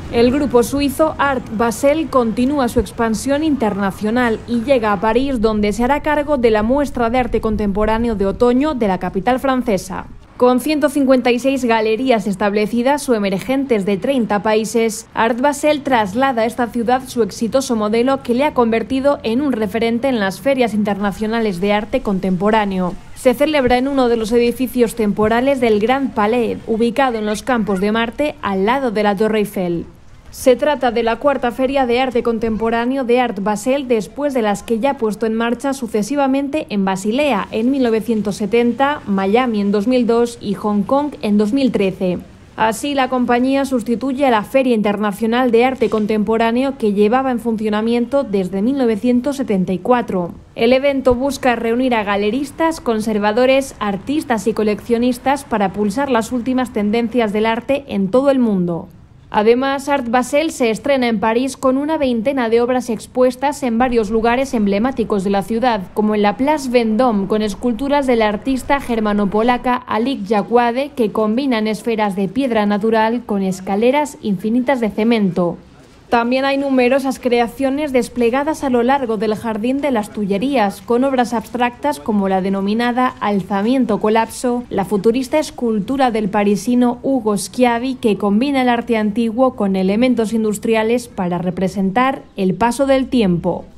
El grupo suizo Art Basel continúa su expansión internacional y llega a París, donde se hará cargo de la muestra de arte contemporáneo de otoño de la capital francesa. Con 156 galerías establecidas o emergentes de 30 países, Art Basel traslada a esta ciudad su exitoso modelo que le ha convertido en un referente en las ferias internacionales de arte contemporáneo. Se celebra en uno de los edificios temporales del Grand Palais, ubicado en los Campos de Marte, al lado de la Torre Eiffel. Se trata de la cuarta feria de arte contemporáneo de Art Basel, después de las que ya ha puesto en marcha sucesivamente en Basilea en 1970, Miami en 2002 y Hong Kong en 2013. Así, la compañía sustituye a la Feria Internacional de Arte Contemporáneo que llevaba en funcionamiento desde 1974. El evento busca reunir a galeristas, conservadores, artistas y coleccionistas para pulsar las últimas tendencias del arte en todo el mundo. Además, Art Basel se estrena en París con una veintena de obras expuestas en varios lugares emblemáticos de la ciudad, como en la Place Vendôme, con esculturas del artista germano-polaca Alik Jagwade que combinan esferas de piedra natural con escaleras infinitas de cemento. También hay numerosas creaciones desplegadas a lo largo del Jardín de las Tullerías, con obras abstractas como la denominada Alzamiento Colapso, la futurista escultura del parisino Ugo Schiavi que combina el arte antiguo con elementos industriales para representar el paso del tiempo.